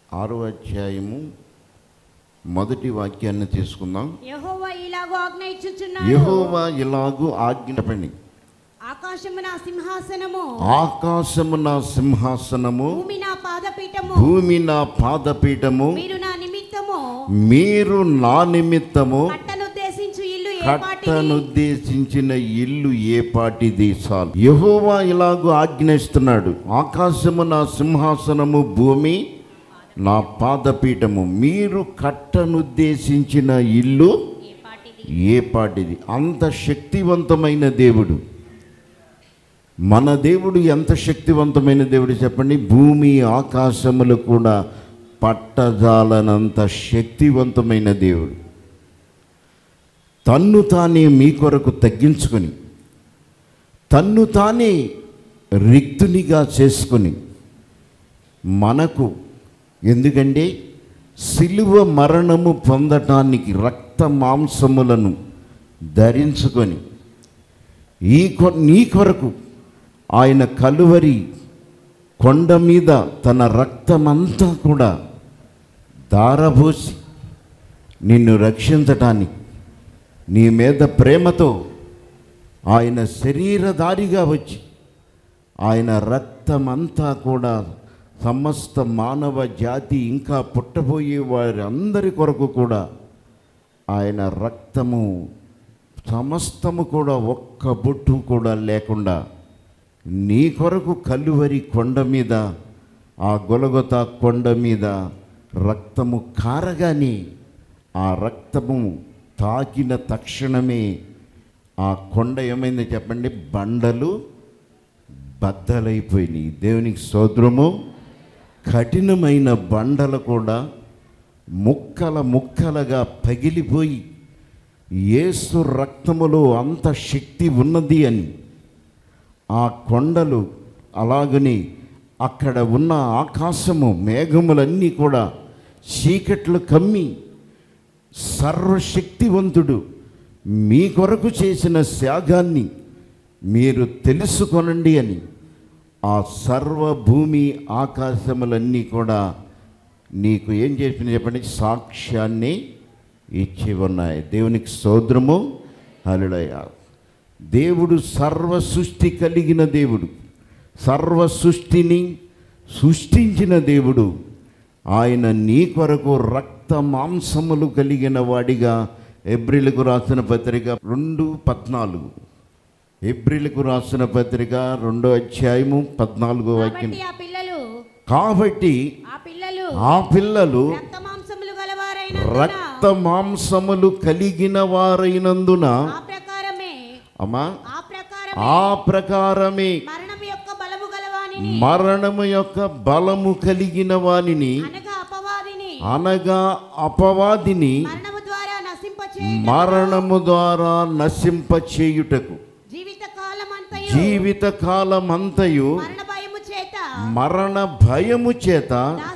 6వ అధ్యాయము మొదటి వాక్యాన్ని తీసుకుందాం. యెహోవా ఇలాగూ ఆజ్ఞ ఇచ్చుచున్నాడు. యెహోవా ఇలాగూ ఆజ్ఞాపించండి. ఆకాశము నా సింహాసనము, ఆకాశము నా సింహాసనము, భూమి నా పాదపీఠము, భూమి నా పాదపీఠము, మీరు నా నిమిత్తము, మీరు నా నిమిత్తము కట్టనుద్దేశించిన ఇల్లు ఏ పాటిది చాలు. యెహోవా ఇలాగూ ఆజ్ఞిస్తున్నాడు. ఆకాశము నా సింహాసనము, భూమి నా పాదపీఠము, మీరు కట్టనుద్దేశించిన ఇల్లు ఏ పాటిది. అంత శక్తివంతమైన దేవుడు మన దేవుడు. ఎంత శక్తివంతమైన దేవుడు చెప్పండి. భూమి ఆకాశములు కూడా పట్టజాలనంత శక్తివంతమైన దేవుడు. తన్ను తానే మీ కొరకు తగ్గించుకొని, తన్ను తానే రిక్తునిగా చేసుకొని మనకు, ఎందుకంటే సిలువ మరణము పొందటానికి రక్త మాంసములను ధరించుకొని నీ కొరకు ఆయన కలువరి కొండ మీద తన రక్తమంతా కూడా ధారపోసి నిన్ను రక్షించటానికి, నీ మీద ప్రేమతో ఆయన శరీరధారిగా వచ్చి ఆయన రక్తమంతా కూడా సమస్త మానవ జాతి ఇంకా పుట్టబోయే వారందరి కొరకు కూడా ఆయన రక్తము సమస్తము కూడా ఒక్క బొట్టు కూడా లేకుండా నీ కొరకు కలువరి కొండ మీద, ఆ గొలగొతా కొండ మీద రక్తము కారగానే ఆ రక్తము తాకిన తక్షణమే ఆ కొండ ఏమైందో చెప్పండి, బండలు బద్దలైపోయినాయి. దేవునికి స్తోత్రము. కఠినమైన బండలు కూడా ముక్కల ముక్కలుగా పగిలిపోయి యేసు రక్తములో అంత శక్తి ఉన్నది అని ఆ కొండలు, అలాగని అక్కడ ఉన్న ఆకాశము మేఘములన్నీ కూడా చీకట్లు కమ్మి సర్వశక్తివంతుడు మీ కొరకు చేసిన త్యాగాన్ని మీరు తెలుసుకొనండి అని ఆ సర్వభూమి ఆకాశములన్నీ కూడా నీకు ఏం చేసిన చెప్పండి, సాక్ష్యాన్ని ఇచ్చి ఉన్నాయి. దేవునికి స్తోత్రము. హల్లెలూయా. దేవుడు సర్వ సృష్టి కలిగిన దేవుడు, సర్వ సృష్టిని సృష్టించిన దేవుడు. ఆయన నీ కొరకు రక్త మాంసములు కలిగిన వాడిగా ఎబ్రిలకు రాసిన పత్రిక 2:14, ఎబ్రిలకు రాసిన పత్రిక 2వ అధ్యాయము 14వ వాక్యం. కాబట్టి ఆ పిల్లలు రక్త మాంసములు కలిగిన వారైనందున అమ్మా ఆ ప్రకారమే మరణము యొక్క బలము కలిగిన వానిని, అనగా అపవాదిని మరణము ద్వారా నశింపచేయుటకు జీవిత కాలమంతయు మరణ భయము చేత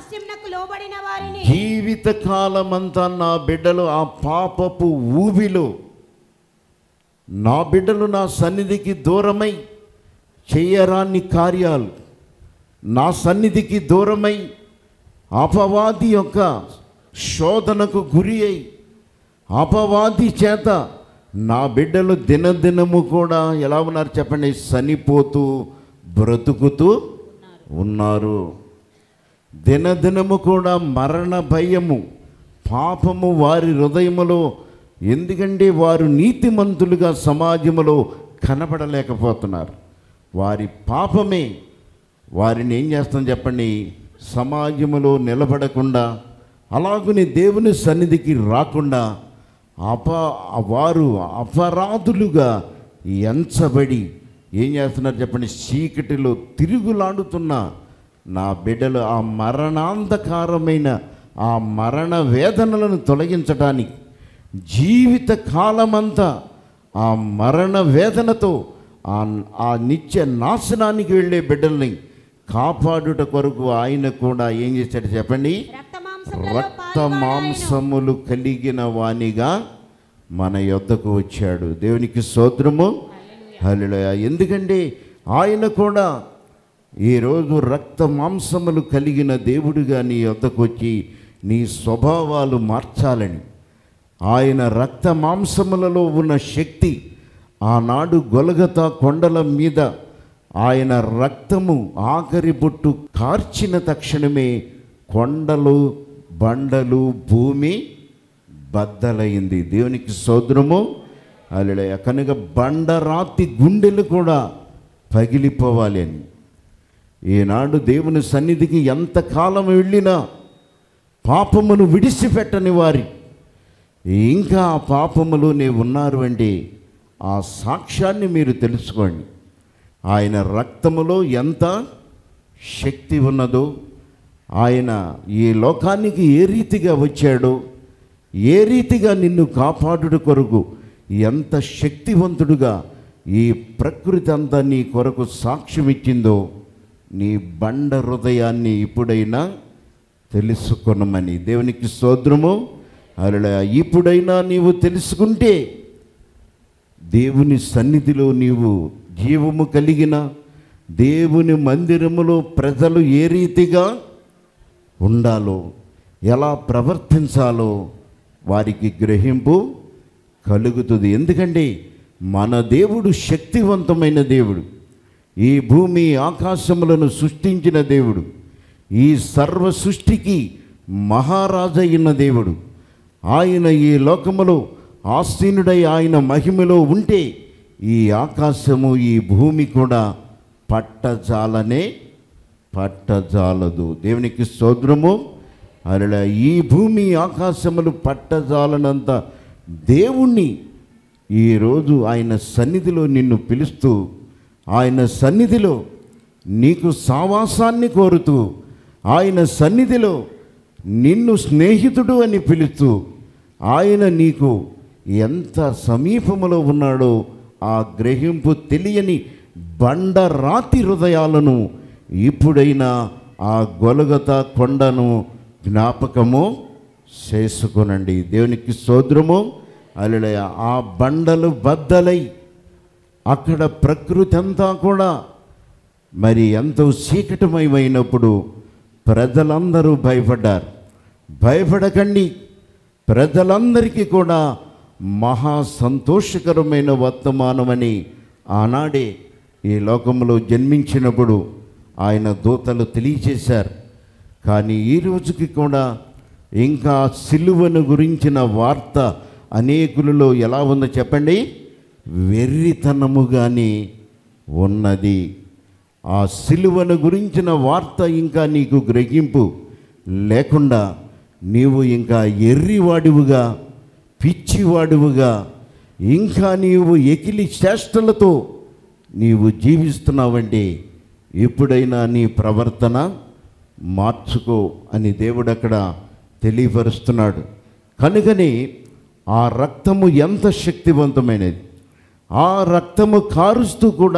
జీవిత కాలమంతా నా బిడ్డలు ఆ పాపపు ఊబిలో, నా బిడ్డలు నా సన్నిధికి దూరమై చేయరాని కార్యాలు, నా సన్నిధికి దూరమై అపవాది యొక్క శోధనకు గురి అయి అపవాది చేత నా బిడ్డలు దినదినము కూడా ఎలా ఉన్నారు చెప్పండి, చనిపోతూ బ్రతుకుతూ ఉన్నారు. దినదినము కూడా మరణ భయము, పాపము వారి హృదయములో, ఎందుకంటే వారు నీతిమంతులుగా సమాజంలో కనబడలేకపోతున్నారు. వారి పాపమే వారిని ఏం చేస్తాం చెప్పండి, సమాజంలో నిలబడకుండా, అలాగని దేవుని సన్నిధికి రాకుండా వారు అపరాధులుగా ఎంచబడి ఏం చేస్తున్నారు చెప్పండి, చీకటిలో తిరుగులాడుతున్న నా బిడ్డలు ఆ మరణాంధకారమైన ఆ మరణ వేదనలను తొలగించడానికి జీవిత కాలమంతా ఆ మరణ వేదనతో ఆ నిత్య నాశనానికి వెళ్ళే బిడ్డల్ని కాపాడుట కొరకు ఆయన కూడా ఏం చేశాడు చెప్పండి, రక్త మాంసములు కలిగిన వానిగా మన యొద్దకు వచ్చాడు. దేవునికి స్తోత్రము. హల్లెలూయా. ఎందుకంటే ఆయన కూడా ఈరోజు రక్త మాంసములు కలిగిన దేవుడిగా నీ వద్దకు వచ్చి నీ స్వభావాలు మార్చాలని, ఆయన రక్త మాంసములలో ఉన్న శక్తి ఆనాడు గొలగతా కొండల మీద ఆయన రక్తము ఆఖరి బొట్టు కార్చిన తక్షణమే కొండలు, బండలు, భూమి బద్దలైంది. దేవునికి స్తోత్రము. హల్లెలూయా. కనుక బండరాతి గుండెలు కూడా పగిలిపోవాలి అని ఈనాడు దేవుని సన్నిధికి ఎంతకాలం వెళ్ళినా పాపమును విడిచిపెట్టని వారి ఇంకా ఆ పాపములోనే ఉన్నారు అంటే ఆ సాక్ష్యాన్ని మీరు తెలుసుకోండి. ఆయన రక్తములో ఎంత శక్తి ఉన్నదో, ఆయన ఈ లోకానికి ఏ రీతిగా వచ్చాడో, ఏ రీతిగా నిన్ను కాపాడుట కొరకు ఎంత శక్తివంతుడుగా ఈ ప్రకృతి అంతా నీ కొరకు సాక్ష్యం ఇచ్చిందో నీ బండ హృదయాన్ని ఇప్పుడైనా తెలుసుకొనమని. దేవునికి స్తోత్రము. హల్లెలూయా. ఇప్పుడైనా నీవు తెలుసుకుంటే దేవుని సన్నిధిలో నీవు జీవము కలిగిన దేవుని మందిరములో ప్రజలు ఏ రీతిగా ఉండాలో, ఎలా ప్రవర్తించాలో వారికి గ్రహింపు కలుగుతుంది. ఎందుకంటే మన దేవుడు శక్తివంతమైన దేవుడు, ఈ భూమి ఆకాశములను సృష్టించిన దేవుడు, ఈ సర్వ సృష్టికి మహారాజైన దేవుడు. ఆయన ఈ లోకములో ఆసీనుడై ఆయన మహిమలో ఉంటే ఈ ఆకాశము, ఈ భూమి కూడా పట్టజాలదు. దేవునికి స్తోత్రము. అలా ఈ భూమి ఆకాశములు పట్టజాలనంత దేవుణ్ణి ఈరోజు ఆయన సన్నిధిలో నిన్ను పిలుస్తూ, ఆయన సన్నిధిలో నీకు సావాసాన్ని కోరుతూ, ఆయన సన్నిధిలో నిన్ను స్నేహితుడు అని పిలుస్తూ, ఆయన నీకు ఎంత సమీపములో ఉన్నాడో ఆ గ్రహింపు తెలియని బండరాతి హృదయాలను ఇప్పుడైనా ఆ గొలగతా కొండను జ్ఞాపకము చేసుకొనండి. దేవునికి స్తోత్రము. హల్లెలూయా. ఆ బండలు బద్దలై అక్కడ ప్రకృతి అంతా కూడా మరి ఎంతో చీకటమయమైనప్పుడు ప్రజలందరూ భయపడ్డారు. భయపడకండి, ప్రజలందరికీ కూడా మహా సంతోషకరమైన వర్తమానమని ఆనాడే ఈ లోకంలో జన్మించినప్పుడు ఆయన దూతలు తెలియచేశారు. కానీ ఈ రోజుకి కూడా ఇంకా సిలువను గురించిన వార్త అనేకులలో ఎలా ఉందో చెప్పండి, వెర్రితనముగానే ఉన్నది. ఆ సిలువను గురించిన వార్త ఇంకా నీకు గ్రహింపు లేకుండా నీవు ఇంకా ఎర్రివాడివుగా, పిచ్చివాడివుగా, ఇంకా నీవు ఎకిలి చేష్టలతో నీవు జీవిస్తున్నావంటే ఎప్పుడైనా నీ ప్రవర్తన మార్చుకో అని దేవుడు అక్కడ తెలియపరుస్తున్నాడు. కనుకనే ఆ రక్తము ఎంత శక్తివంతమైనది. ఆ రక్తము కారుస్తూ కూడా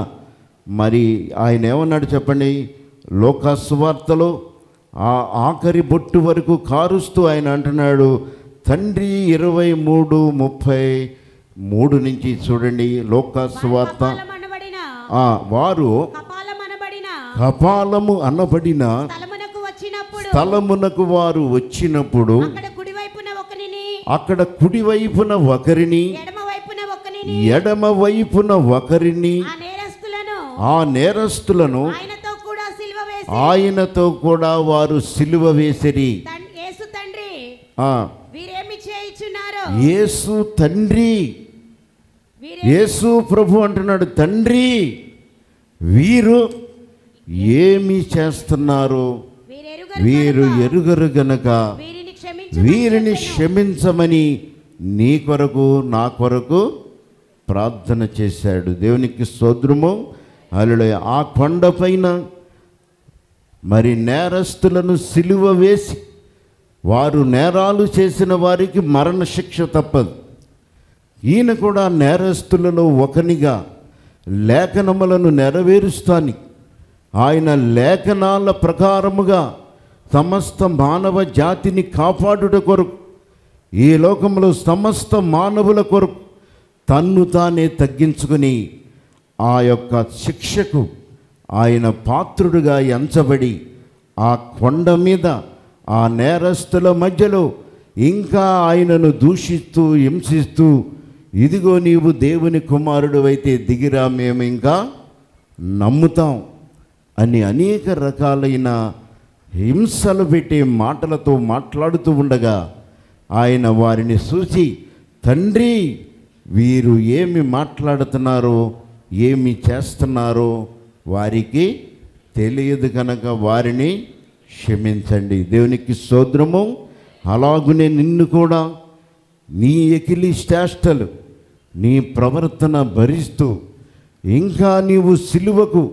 ఆయన ఏమన్నాడు చెప్పండి, లోకా సువార్తలో ఆ ఆఖరి బొట్టు వరకు కారుస్తూ ఆయన అంటున్నాడు, తండ్రి 23:33 నుంచి చూడండి. లోకా సువార్త వారు కపాలము అనబడిన స్థలమునకు వారు వచ్చినప్పుడు అక్కడ కుడివైపున ఒకరిని ఎడమ వైపున ఒకరిని ఆ నేరస్తులను ఆయనతో కూడా వారు సిలువ వేసిరి. యేసు తండ్రి, యేసు ప్రభు అంటున్నాడు, తండ్రి వీరు ఏమి చేస్తున్నారు వీరు ఎరుగరు గనక వీరిని క్షమించమని నీ కొరకు నా కొరకు ప్రార్థన చేశాడు. దేవునికి స్తోత్రము. హల్లెలూయా. ఆ కొండపైన మరి నేరస్తులను సిలువ వేసి వారు నేరాలు చేసిన వారికి మరణశిక్ష తప్పదు. ఈయన కూడా నేరస్తులలో ఒకనిగా లేఖనములను నెరవేరుస్తాని ఆయన లేఖనాల ప్రకారముగా సమస్త మానవ జాతిని కాపాడుట కొరకు, ఈ లోకంలో సమస్త మానవుల కొరకు తన్ను తానే తగ్గించుకుని ఆ యొక్క శిక్షకు ఆయన పాత్రుడుగా ఎంచబడి ఆ కొండ మీద ఆ నేరస్తుల మధ్యలో ఇంకా ఆయనను దూషిస్తూ హింసిస్తూ, ఇదిగో నీవు దేవుని కుమారుడు అయితే దిగిరా, మేము ఇంకా నమ్ముతాం అని అనేక రకాలైన హింసలు పెట్టే మాటలతో మాట్లాడుతూ ఉండగా ఆయన వారిని చూసి, తండ్రి వీరు ఏమి మాట్లాడుతున్నారో ఏమి చేస్తున్నారో వారికి తెలియదు కనుక వారిని క్షమించండి. దేవునికి స్తోత్రము. అలాగునే నిన్ను కూడా నీ ఎకిలి చేష్టలు, నీ ప్రవర్తన భరిస్తూ ఇంకా నీవు సిలువకు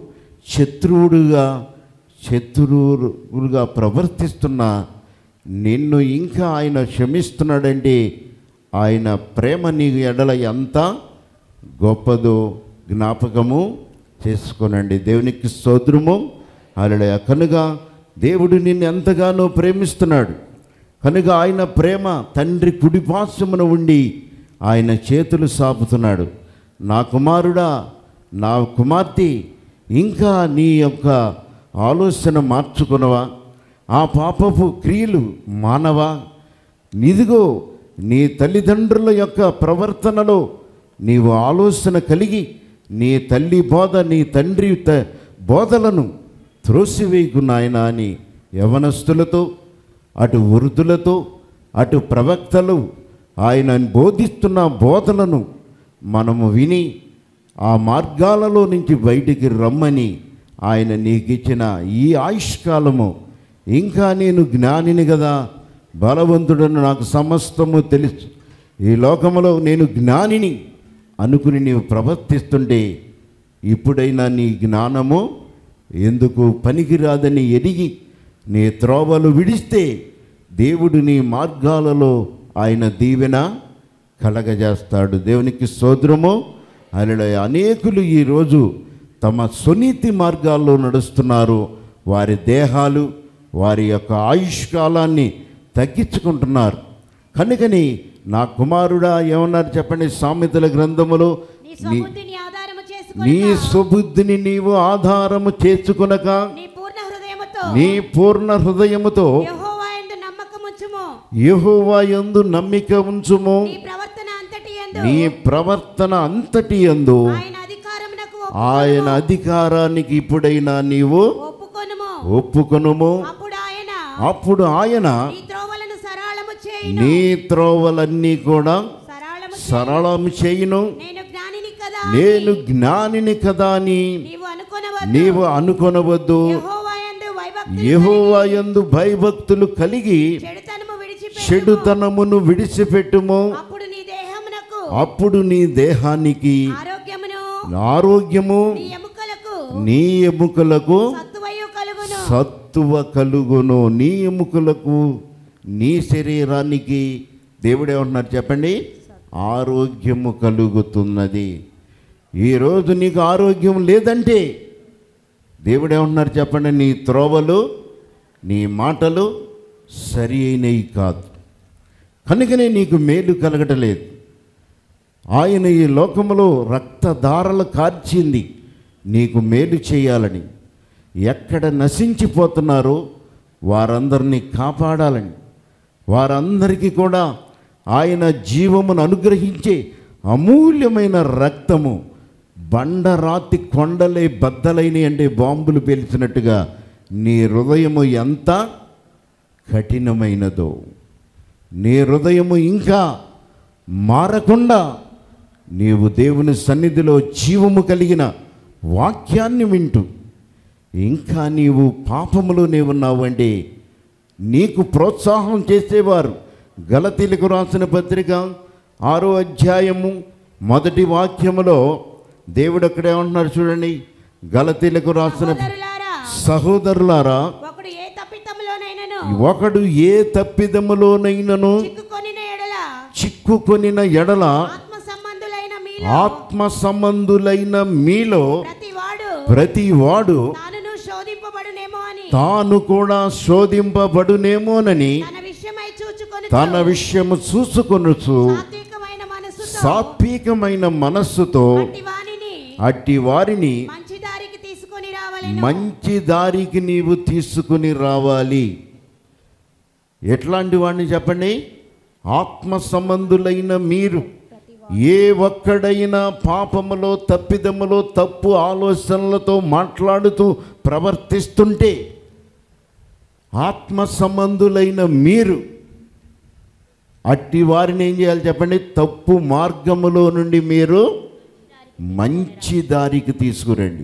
శత్రువులుగా ప్రవర్తిస్తున్నా నిన్ను ఇంకా ఆయన క్షమిస్తున్నాడంటే ఆయన ప్రేమ నీ ఎడల ఎంత గొప్పదో జ్ఞాపకము చేసుకోనండి. దేవునికి స్తోత్రము. హల్లెలూయా. కనుక దేవుడు నిన్ను ఎంతగానో ప్రేమిస్తున్నాడు కనుక ఆయన ప్రేమ తండ్రి కుడిపార్శ్వమున ఉండి ఆయన చేతులు సాపుతున్నాడు. నా కుమారుడా, నా కుమార్తె, ఇంకా నీ యొక్క ఆలోచన మార్చుకునవా? ఆ పాపపు క్రియలు మానవా? నిదిగో నీ తల్లిదండ్రుల యొక్క ప్రవర్తనలో నీవు ఆలోచన కలిగి నీ తల్లి బోధ, నీ తండ్రి బోధలను త్రోసివేయకు నాయనా అని యవనస్తులతో, అటు వృద్ధులతో, అటు ప్రవక్తలు ఆయన బోధిస్తున్న బోధలను మనము విని ఆ మార్గాలలో నుంచి బయటికి రమ్మని ఆయన నీకు ఇచ్చిన ఈ ఆయుష్కాలము, ఇంకా నేను జ్ఞానిని కదా, బలవంతుడను, నాకు సమస్తము తెలుసు, ఈ లోకములో నేను జ్ఞానిని అనుకుని నీవు ప్రవర్తిస్తుంటే ఇప్పుడైనా నీ జ్ఞానము ఎందుకు పనికిరాదని ఎరిగి నీ త్రోవలు విడిస్తే దేవుడు నీ మార్గాలలో ఆయన దీవెన కలగజేస్తాడు. దేవునికి స్తోత్రము. హల్లెలూయా. అనేకులు ఈరోజు తమ సునీతి మార్గాల్లో నడుస్తున్నారు. వారి దేహాలు, వారి యొక్క ఆయుష్కాలాన్ని తగ్గించుకుంటున్నారు. కనుకని నా కుమారుడా ఏమన్నారు చెప్పండి? సామెతల గ్రంథములో నీ స్వబుద్ధిని నీవు ఆధారము చేసుకొనక నీ పూర్ణ హృదయముతో యెహోవా యందు నమ్మిక ఉంచుము. నీ ప్రవర్తన అంతటి యందు ఆయన అధికారానికి ఇప్పుడైనా నీవు ఒప్పుకొనుము. అప్పుడు ఆయన నీ త్రోవలన్నీ కూడా సరళము చేయును. నేను జ్ఞానిని కదా అని నీవు అనుకొనవద్దు. యెహోవా యందు భయభక్తులు కలిగి చెడుతనమును విడిచిపెట్టుము. అప్పుడు నీ దేహానికి ఆరోగ్యము, నీ ఎముకలకు సత్తువ కలుగును. నీ ఎముకలకు, నీ శరీరానికి దేవుడు ఏమంటున్నారు చెప్పండి? ఆరోగ్యము కలుగుతున్నది. ఈరోజు నీకు ఆరోగ్యం లేదంటే దేవుడు ఏమంటున్నారు చెప్పండి? నీ త్రోవలు, నీ మాటలు సరి అయినవి కాదు, కనుకనే నీకు మేలు కలగటలేదు. ఆయన ఈ లోకములో రక్తధారలు కార్చింది నీకు మేలు చేయాలని. ఎక్కడ నశించిపోతున్నారో వారందరినీ కాపాడాలని, వారందరికీ కూడా ఆయన జీవమును అనుగ్రహించే అమూల్యమైన రక్తము బండరాతి కొండలే బద్దలైనవి అంటే బాంబులు పేల్చినట్టుగా నీ హృదయము ఎంత కఠినమైనదో, నీ హృదయము ఇంకా మారకుండా నీవు దేవుని సన్నిధిలో జీవము కలిగిన వాక్యాన్ని వింటూ ఇంకా నీవు పాపములోనే ఉన్నావు అంటే నీకు ప్రోత్సాహం చేసేవారు గలతీలకు రాసిన పత్రిక 6వ అధ్యాయము 1వ వాక్యములో దేవుడు అక్కడ ఏమంటున్నారు చూడండి. గలతీలకు రాసిన సహోదరులారా, ఒకడు ఏ తప్పిదములోనైనను చిక్కుకొనిన ఎడల ఆత్మ సంబంధులైన మీలో ప్రతివాడు తాను కూడా శోధింపబడునేమోనని తన విషయము చూసుకొనుచు సాత్వికమైన మనస్సుతో అట్టి వారిని నేను మంచి దారికి నీవు తీసుకుని రావాలి. ఎట్లాంటి వాడిని చెప్పండి? ఆత్మ సంబంధులైన మీరు ఏ ఒక్కడైనా పాపములో, తప్పిదములో, తప్పు ఆలోచనలతో మాట్లాడుతూ ప్రవర్తిస్తుంటే, ఆత్మ సంబంధులైన మీరు అట్టి వారిని ఏం చేయాలి చెప్పండి? తప్పు మార్గములో నుండి మీరు మంచి దారికి తీసుకురండి.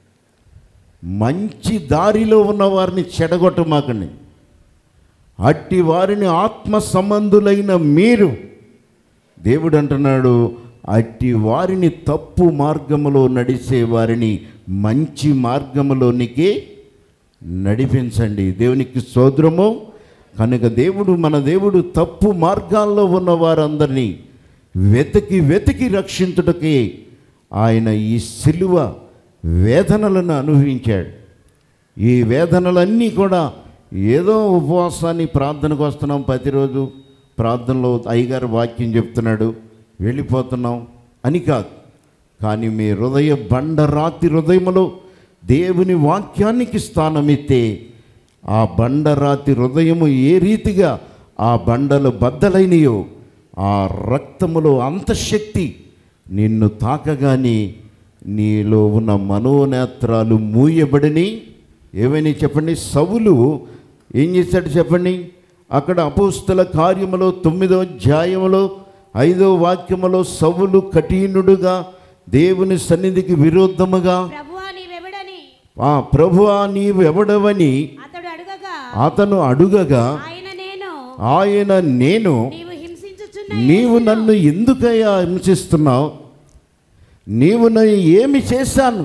మంచి దారిలో ఉన్న వారిని చెడగొట్టమాకండి. అట్టి వారిని ఆత్మ సంబంధులైన మీరు, దేవుడు అంటున్నాడు, అట్టి వారిని తప్పు మార్గములో నడిచే వారిని మంచి మార్గములోనికి నడిపించండి. దేవునికి స్తోత్రము. కనుక మన దేవుడు తప్పు మార్గాల్లో ఉన్న వారందరినీ వెతికి రక్షించుటకే ఆయన ఈ సిలువ వేదనలను అనుభవించాడు. ఈ వేదనలన్నీ కూడా ఏదో ఉపవాసాన్ని, ప్రార్థనకు వస్తున్నాం, ప్రతిరోజు ప్రార్థనలో అయ్యగారు వాక్యం చెప్తున్నాడు, వెళ్ళిపోతున్నాం అని కాదు. కానీ మీ బండరాతి హృదయములో దేవుని వాక్యానికి స్థానమిస్తే, ఆ బండరాతి హృదయము ఏ రీతిగా ఆ బండలు బద్దలైనయో, ఆ రక్తములో అంతశక్తి నిన్ను తాకగాని నీలో ఉన్న మనోనేత్రాలు మూయబడిని. ఏమైనా చెప్పండి? సౌలు ఏం చేశాడు చెప్పండి? అక్కడ అపోస్తల కార్యములో 9వ అధ్యాయములో 5వ వాక్యములో సౌలు కఠినుడుగా దేవుని సన్నిధికి విరోధముగా, ప్రభువా నీవెవడవని అతను అడుగగా, ఆయన నేను నీవు నన్ను ఎందుకయ్యా హింసిస్తున్నావు? నీవు నన్ను ఏమి చేశాను?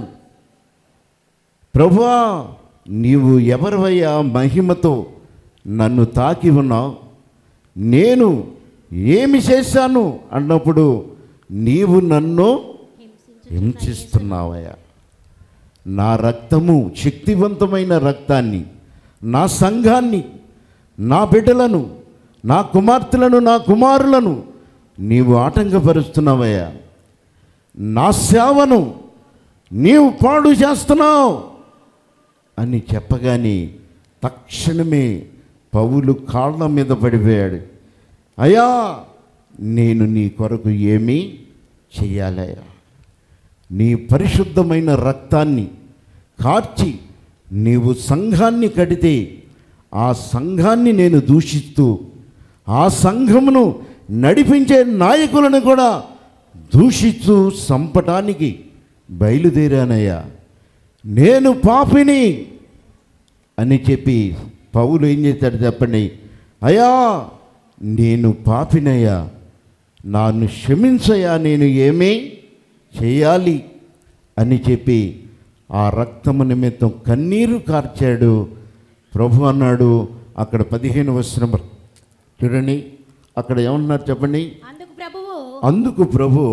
ప్రభువా నీవు ఎవరివయ్యా మహిమతో నన్ను తాకి ఉన్నావు? నేను ఏమి చేశాను అన్నప్పుడు నీవు నన్ను హింసిస్తున్నావయ్యా. నా రక్తము, శక్తివంతమైన రక్తాన్ని, నా సంఘాన్ని, నా బిడ్డలను, నా కుమార్తెలను, నా కుమారులను నీవు ఆటంకపరుస్తున్నావయ్యా. నా సేవను నీవు పాడు చేస్తున్నావు అని చెప్పగానే తక్షణమే పౌలు కాళ్ళ మీద పడిపోయాడు. అయ్యా నేను నీ కొరకు ఏమీ చెయ్యాలయ్యా? నీ పరిశుద్ధమైన రక్తాన్ని కార్చి నీవు సంఘాన్ని కడితే, ఆ సంఘాన్ని నేను దూషిస్తూ, ఆ సంఘమును నడిపించే నాయకులను కూడా దూషిస్తూ చంపటానికి బయలుదేరానయ్యా. నేను పాపిని అని చెప్పి పౌలు ఏం చేశాడు చెప్పండి? అయ్యా నేను పాపినయ్యా, నన్ను క్షమించయ్యా, నేను ఏమీ చేయాలి అని చెప్పి ఆ రక్తము నిమిత్తం కన్నీరు కార్చాడు. ప్రభు అన్నాడు అక్కడ 15వ వచనం చూడండి, అక్కడ ఏమన్నారు చెప్పండి? అందుకు ప్రభు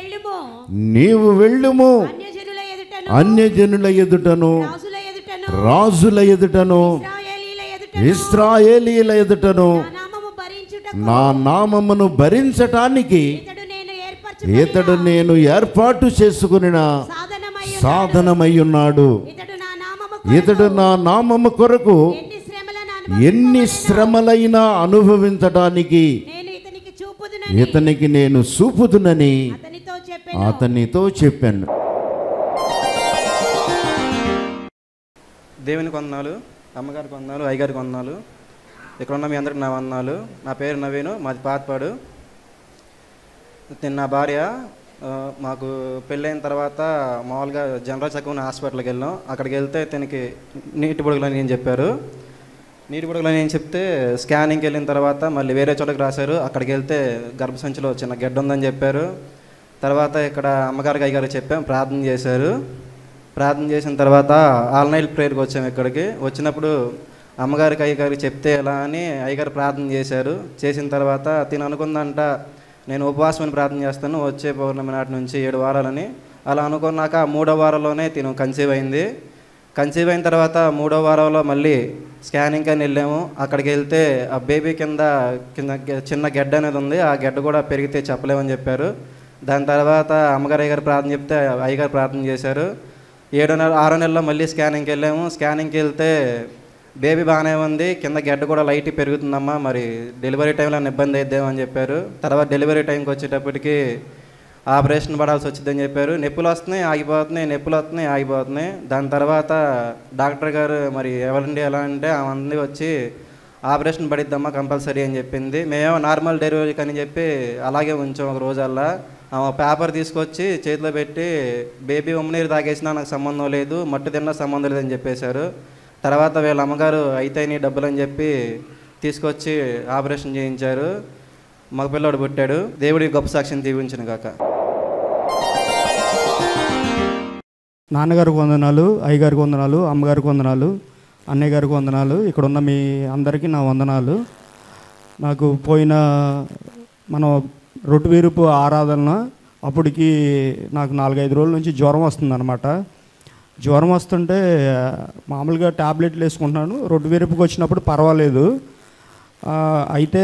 నీవు వెళ్ళుము, అన్యజనుల ఎదుటను, రాజుల ఎదుటను, ఇశ్రాయేలీయుల ఎదుటను నా నామమును భరించటానికి ఇతడు నేను ఏర్పాటు చేసుకున్న సాధనమై ఉన్నాడు. ఇతడు నా నామము కొరకు ఎన్ని శ్రమలైనా అనుభవించటానికి ఇతనికి నేను చూపుదునని అతనితో చెప్పాను. దేవునికి వందనాలు, అమ్మగారికి వందనాలు, అయ్యగారికి వందనాలు, ఇక్కడ ఉన్న మీ అందరికి నా వందనాలు. నా పేరు నవీను, మాది పాతపాడు. నా భార్య మాకు పెళ్ళైన తర్వాత మామూలుగా జనరల్ చెకప్ హాస్పిటల్కి వెళ్ళాం. అక్కడికి వెళ్తే తనకి నీటి బుడగలని ఏం చెప్పారు. నీటి బుడగలని ఏం చెప్తే స్కానింగ్కి వెళ్ళిన తర్వాత మళ్ళీ వేరే చోటకి రాశారు. అక్కడికి వెళ్తే గర్భసంచిలో చిన్న గడ్డ ఉందని చెప్పారు. తర్వాత ఇక్కడ అమ్మగారికి అయ్యగారికి చెప్పాం, ప్రార్థన చేశారు. ప్రార్థన చేసిన తర్వాత ఆల్ నైట్ ప్రేయర్కి వచ్చాము. ఇక్కడికి వచ్చినప్పుడు అమ్మగారికి అయ్యగారికి చెప్తే ఎలా అని అయ్యగారు ప్రార్థన చేశారు. చేసిన తర్వాత తిను అనుకుందంట, నేను ఉపవాసమని ప్రార్థన చేస్తాను వచ్చే పౌర్ణమి నాటి నుంచి 7 వారాలని. అలా అనుకున్నాక 3వ వారంలోనే తిను కన్సీవ్ అయింది. కన్సీవ్ అయిన తర్వాత 3వ వారంలో మళ్ళీ స్కానింగ్ అని వెళ్ళాము. అక్కడికి వెళ్తే ఆ బేబీ కింద చిన్న గెడ్డ అనేది ఉంది, ఆ గెడ్డ కూడా పెరిగితే చెప్పలేమని చెప్పారు. దాని తర్వాత అమ్మగారు అయ్యగారు ప్రార్థన చెప్తే అయ్యగారు ప్రార్థన చేశారు. ఆరో నెలలో మళ్ళీ స్కానింగ్కి వెళ్ళాము. స్కానింగ్కి వెళ్తే బేబీ బాగానే ఉంది, కింద గడ్డ కూడా లైట్ పెరుగుతుందమ్మా, మరి డెలివరీ టైంలో ఇబ్బంది అయిద్దామని అని చెప్పారు. తర్వాత డెలివరీ టైంకి వచ్చేటప్పటికి ఆపరేషన్ పడాల్సి వచ్చిందని చెప్పారు. నొప్పులు వస్తున్నాయి, ఆగిపోతున్నాయి, నొప్పులు వస్తున్నాయి, ఆగిపోతున్నాయి. దాని తర్వాత డాక్టర్ గారు మరి ఎవరండి ఎలా అంటే ఆమె వచ్చి ఆపరేషన్ పడిద్దమ్మా కంపల్సరీ అని చెప్పింది. మేమేమో నార్మల్ డెలివరీకి అని చెప్పి అలాగే ఉంచాం ఒక రోజల్లా. ఆమె పేపర్ తీసుకొచ్చి చేతిలో పెట్టి బేబీ ఉమ్మనీరు తాగేసినా నాకు సంబంధం లేదు, మట్టు తిన్నా సంబంధం లేదని చెప్పేశారు. తర్వాత వీళ్ళ అమ్మగారు అయితే నీ డబ్బులు అని చెప్పి తీసుకొచ్చి ఆపరేషన్ చేయించారు. మగ పిల్లోడు పుట్టాడు. దేవుడి గొప్ప సాక్ష్యం దీవించిన గాక. నాన్నగారికి వందనాలు, అయ్యగారికి వందనాలు, అమ్మగారికి వందనాలు, అన్నయ్య గారికి వందనాలు, ఇక్కడ ఉన్న మీ అందరికీ నా వందనాలు. నాకు పోయిన మనం రొట్టు వీరుపు ఆరాధన అప్పటికి నాకు 4-5 రోజుల నుంచి జ్వరం వస్తుందన్నమాట. జ్వరం వస్తుంటే మామూలుగా ట్యాబ్లెట్లు వేసుకుంటున్నాను. రొట్టు వీరుపుకి వచ్చినప్పుడు పర్వాలేదు. అయితే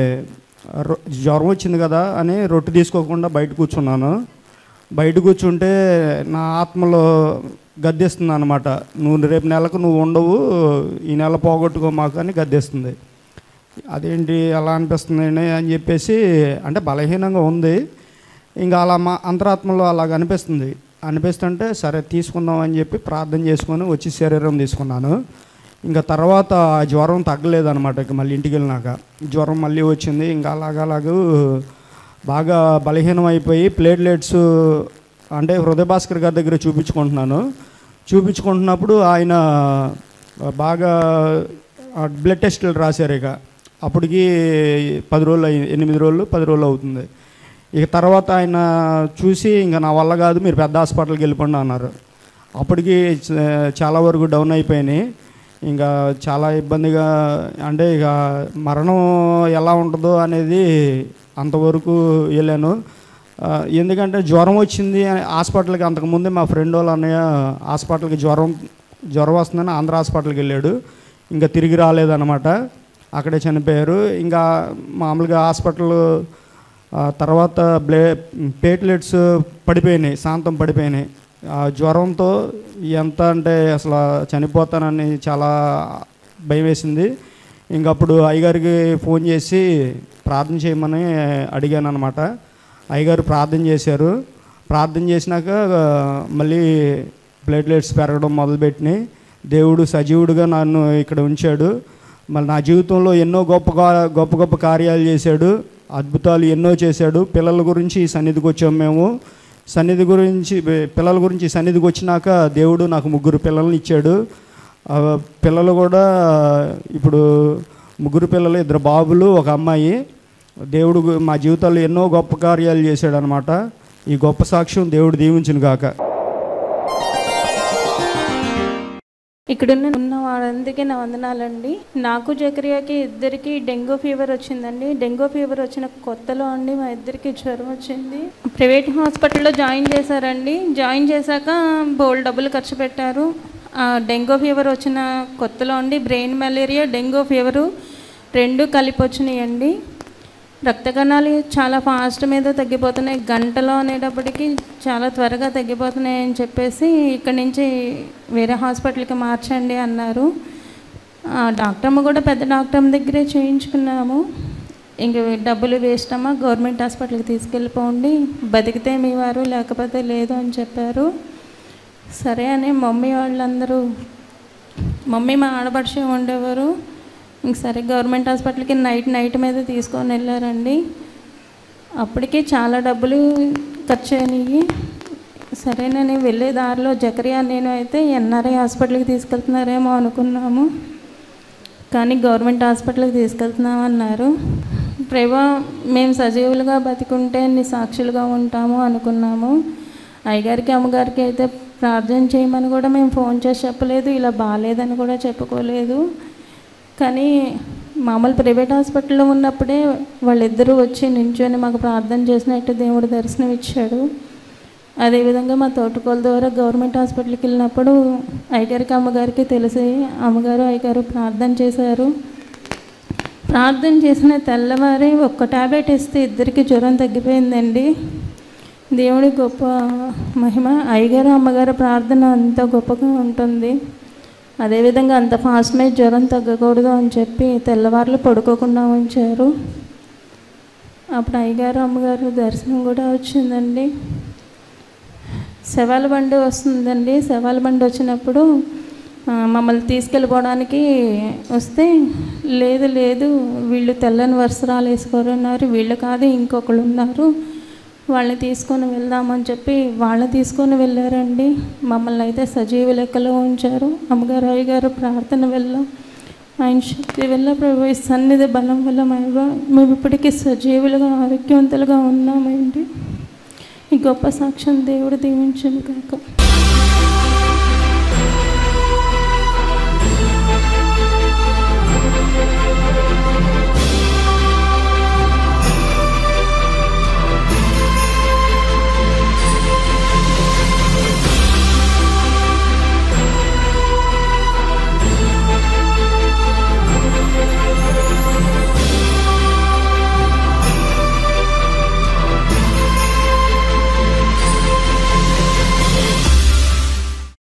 జ్వరం వచ్చింది కదా అని రొట్టె తీసుకోకుండా బయట కూర్చున్నాను. బయట కూర్చుంటే నా ఆత్మలో గద్దెస్తుంది అనమాట. నువ్వు రేపు నెలకు నువ్వు ఉండవు, ఈ నెల పోగొట్టుకో మాకు అని గద్దెస్తుంది. అదేంటి అలా అనిపిస్తుంది అని చెప్పేసి, అంటే బలహీనంగా ఉంది. ఇంకా అలా మా అంతరాత్మలో అలాగ అనిపిస్తుంటే సరే తీసుకుందాం అని చెప్పి ప్రార్థన చేసుకొని వచ్చి శరీరం తీసుకున్నాను. ఇంకా తర్వాత జ్వరం తగ్గలేదన్నమాట. ఇక మళ్ళీ ఇంటికి వెళ్ళినాక జ్వరం మళ్ళీ వచ్చింది. ఇంకా అలాగూ బాగా బలహీనం అయిపోయి ప్లేట్లెట్స్ అంటే హృదయ భాస్కర్ గారి దగ్గర చూపించుకుంటున్నప్పుడు ఆయన బాగా బ్లడ్ టెస్టులు రాశారు. ఇక అప్పటికి 10 రోజులు 8 రోజులు 10 రోజులు అవుతుంది. ఇక తర్వాత ఆయన చూసి ఇంకా నా వల్ల కాదు, మీరు పెద్ద హాస్పిటల్కి వెళ్ళిపోండి అన్నారు. అప్పటికి చాలా వరకు డౌన్ అయిపోయినాయి. ఇంకా చాలా ఇబ్బందిగా, అంటే ఇక మరణం ఎలా ఉంటుందో అనేది అంతవరకు వెళ్ళాను. ఎందుకంటే జ్వరం వచ్చింది హాస్పిటల్కి. అంతకుముందే మా ఫ్రెండ్ వాళ్ళ అన్నయ్య హాస్పిటల్కి జ్వరం వస్తుందని ఆంధ్ర హాస్పిటల్కి వెళ్ళాడు. ఇంకా తిరిగి రాలేదన్నమాట, అక్కడే చనిపోయారు. ఇంకా మామూలుగా హాస్పిటల్ తర్వాత ప్లేట్లెట్స్ పడిపోయినాయి, శాంతం పడిపోయినాయి. జ్వరంతో ఎంత అంటే అసలు చనిపోతానని చాలా భయం వేసింది. ఇంకప్పుడు అయ్యగారికి ఫోన్ చేసి ప్రార్థన చేయమని అడిగాను అనమాట. అయ్యగారు ప్రార్థన చేశారు. ప్రార్థన చేసినాక మళ్ళీ ప్లేట్లెట్స్ పెరగడం మొదలుపెట్టినాయి. దేవుడు సజీవుడిగా నన్ను ఇక్కడ ఉంచాడు. మళ్ళీ నా జీవితంలో ఎన్నో గొప్ప కార్యాలు చేశాడు, అద్భుతాలు ఎన్నో చేశాడు. పిల్లల గురించి సన్నిధికి వచ్చాము మేము. పిల్లల గురించి సన్నిధికి వచ్చినాక దేవుడు నాకు 3 పిల్లల్ని ఇచ్చాడు. పిల్లలు కూడా ఇప్పుడు 3 పిల్లలు, 2 బాబులు, 1 అమ్మాయి. దేవుడు మా జీవితాల్లో ఎన్నో గొప్ప కార్యాలు చేశాడు అనమాట. ఈ గొప్ప సాక్ష్యం దేవుడు దీవించును గాక. ఇక్కడ ఉన్న వారందరికీ నా వందనాలండి. నాకు జకరియాకి ఇద్దరికి డెంగ్యూ ఫీవర్ వచ్చిందండి. డెంగ్యూ ఫీవర్ వచ్చిన కొత్తలో అండి మా ఇద్దరికి జ్వరం వచ్చింది. ప్రైవేట్ హాస్పిటల్లో జాయిన్ చేశారండి. జాయిన్ చేశాక బోల్డ్ డబ్బులు ఖర్చు పెట్టారు. డెంగ్యూ ఫీవర్ వచ్చిన కొత్తలో అండి బ్రెయిన్ మలేరియా, డెంగ్యూ ఫీవరు 2 కలిపి వచ్చినాయండి. రక్త కణాలు చాలా ఫాస్ట్ మీద తగ్గిపోతున్నాయి. గంటలో అనేటప్పటికీ చాలా త్వరగా తగ్గిపోతున్నాయి అని చెప్పేసి ఇక్కడి నుంచి వేరే హాస్పిటల్కి మార్చండి అన్నారు. డాక్టర్మ కూడా పెద్ద డాక్టర్ దగ్గరే చేయించుకున్నాము. ఇంక డబ్బులు వేస్ట్ అమ్మా, గవర్నమెంట్ హాస్పిటల్కి తీసుకెళ్ళిపోండి, బతికితే మీ వారు లేకపోతే లేదు అని చెప్పారు. సరే అని మమ్మీ మా ఆడపడిచే ఉండేవారు. ఇంక సరే గవర్నమెంట్ హాస్పిటల్కి నైట్ మీద తీసుకొని వెళ్ళారండి. అప్పటికే చాలా డబ్బులు ఖర్చు అయినాయి. సరేనని వెళ్ళే దారిలో జకరియా నేను అయితే ఎన్ఆర్ఐ హాస్పిటల్కి తీసుకెళ్తున్నారేమో అనుకున్నాము. కానీ గవర్నమెంట్ హాస్పిటల్కి తీసుకెళ్తున్నామన్నారు. ప్రభా మేము సజీవులుగా బతికుంటే నీ సాక్షులుగా ఉంటాము అనుకున్నాము. అయ్యగారికి అమ్మగారికి అయితే ప్రార్థన చేయమని కూడా మేము ఫోన్ చేసి చెప్పలేదు, ఇలా బాగాలేదని కూడా చెప్పుకోలేదు. కానీ మామూలు ప్రైవేట్ హాస్పిటల్లో ఉన్నప్పుడే వాళ్ళిద్దరూ వచ్చి నించొని మాకు ప్రార్థన చేసినట్టు దేవుడు దర్శనం ఇచ్చాడు. అదేవిధంగా మా తోటకోళ్ళ ద్వారా గవర్నమెంట్ హాస్పిటల్కి వెళ్ళినప్పుడు అయ్యగారికి అమ్మగారికి తెలిసి అమ్మగారు అయ్యగారు ప్రార్థన చేశారు. ప్రార్థన చేసిన తెల్లవారి 1 టాబ్లెట్ ఇస్తే ఇద్దరికి జ్వరం తగ్గిపోయిందండి. దేవుడి గొప్ప మహిమ. అయ్యగారు అమ్మగారు ప్రార్థన అంత గొప్పగా ఉంటుంది. అదేవిధంగా అంత ఫాస్ట్ మీద జ్వరం తగ్గకూడదు అని చెప్పి తెల్లవారులు పడుకోకుండా ఉంచారు. అప్పుడు అయ్యగారు అమ్మగారు దర్శనం కూడా వచ్చిందండి. శవాల బండి వస్తుందండి. శవాల బండి వచ్చినప్పుడు మమ్మల్ని తీసుకెళ్ళిపోవడానికి వస్తే లేదు లేదు వీళ్ళు తెల్లని వస్త్రాలు వేసుకోరన్నారు. వీళ్ళు కాదు ఇంకొకళ్ళు ఉన్నారు, వాళ్ళని తీసుకొని వెళ్దామని చెప్పి వాళ్ళని తీసుకొని వెళ్ళారండి. మమ్మల్ని అయితే సజీవ లెక్కలో ఉంచారు. అమ్మగారు అయ్యగారు ప్రార్థన వల్ల ఆయన శక్తి వల్ల ప్రభు సన్నిధి బలం వల్ల మేము ఇప్పటికీ సజీవులుగా ఆరోగ్యవంతులుగా ఉన్నామండి. ఈ గొప్ప సాక్ష్యం దేవుడు దీవించను కాక.